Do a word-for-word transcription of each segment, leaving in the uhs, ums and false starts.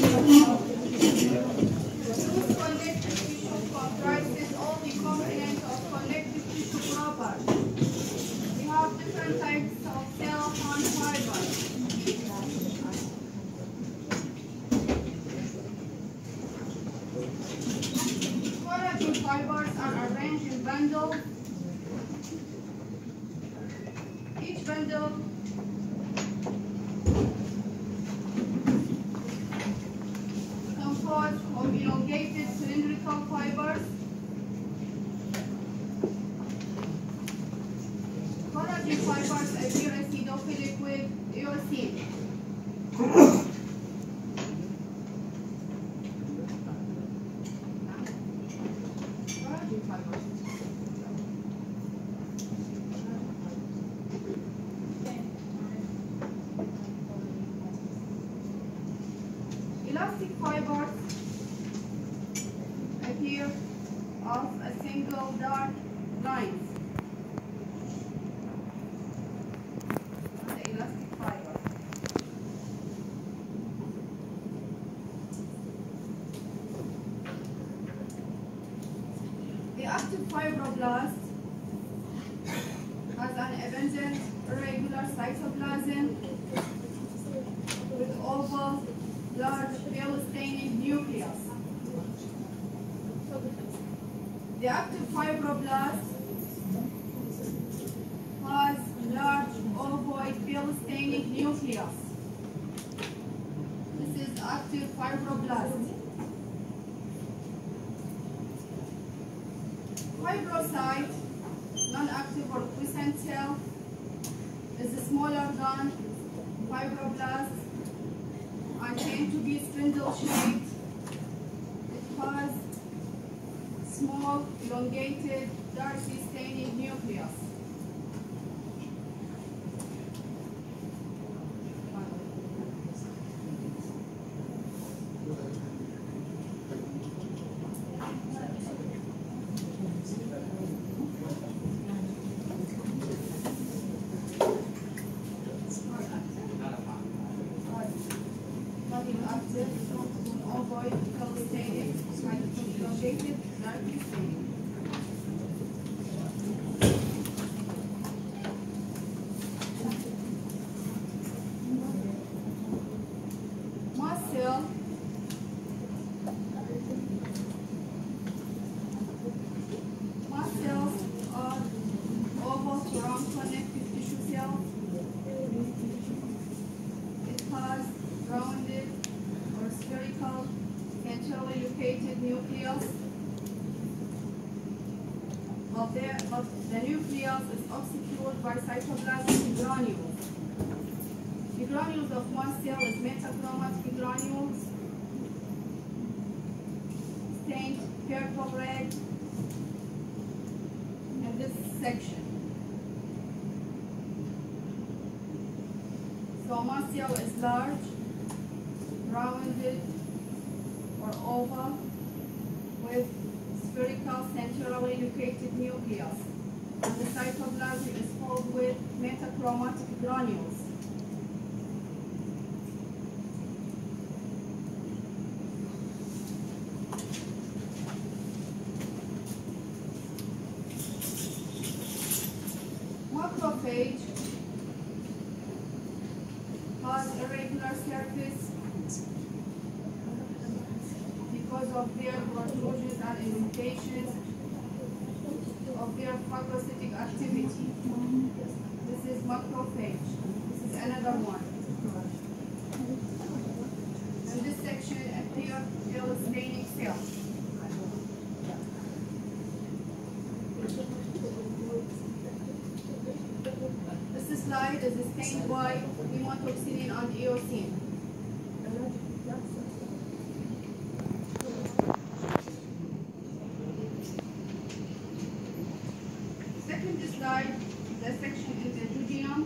Whose connective tissue comprises all the components of connective tissue proper? We have different types of cell bond fibers. Collagen fibers are arranged in bundles. Each bundle composed of elongated cylindrical fibers. Collagen fibers appear acidophilic with eosine. Collagen fibers. Elastic fibers appear of a single dark lines. The elastic fiber. The active fibroblast has an abundant irregular cytoplasm with oval, large pale-staining nucleus. The active fibroblast has large ovoid pale-staining nucleus. This is active fibroblast. Fibrocyte, non-active or quiescent cell, is smaller than fibroblast and tend to be spindle-shaped. It has small, elongated, darkly staining nucleus. Active, ovoid, pale-staining, elongated, darkly staining. Mast cell Mast cells are oval to round connective tissue cells. It has rounded or spherical, centrally located nucleus. But, there, but the nucleus is obscured by cytoplasmic granules. The granules of one cell is metachromatic granules, stained purple red in this section. So one cell is large, rounded or oval with spherical centrally located nucleus, and the cytoplasm is filled with metachromatic granules. Macrophage has irregular surface because of their protrusions and indentations of their phagocytic activity. This is macrophage. This is another one. In this section appear pale-staining cells. This slide is stained by hematoxylin and eosine. Second slide, the section in the duodenum.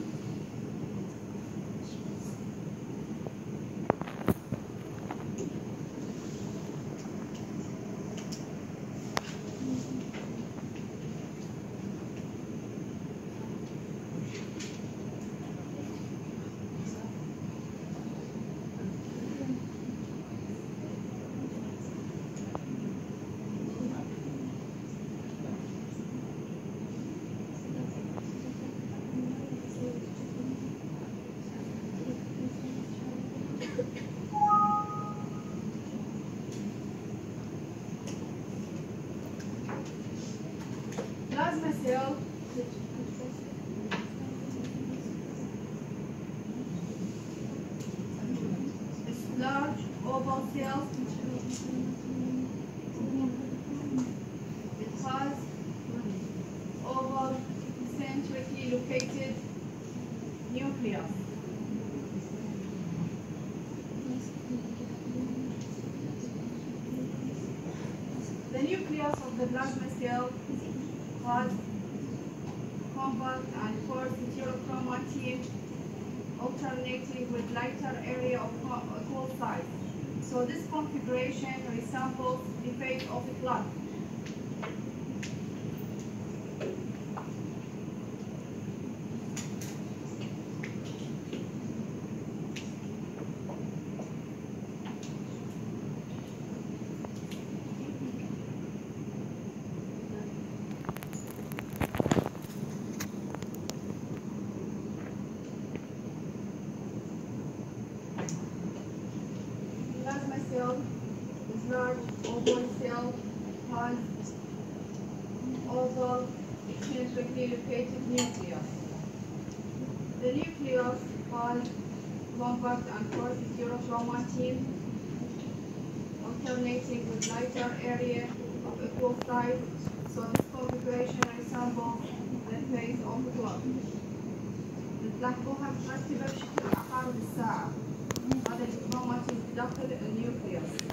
cell. It's large oval cell. It has oval centrically located nucleus. The nucleus of the plasma cell has compact and coarse heterochromatin alternating with lighter area of equal size. So this configuration resembles the fate of a clock. Plasma cell is large oval cell, has oval centrically located nucleus. The nucleus has compact and coarse heterochromatin alternating with lighter area of equal size. So this configuration resembles the face of a clock. بتلاحظوها مترتبة بشكل عقارب الساعة. هذا الكروماتين داخل النيوكليوس.